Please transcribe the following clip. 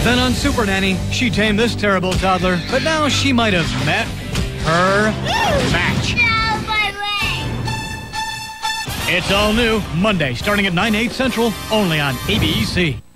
Then on Super Nanny, she tamed this terrible toddler, but now she might have met her match. No, my leg! It's all new Monday, starting at 9/8 Central, only on ABC.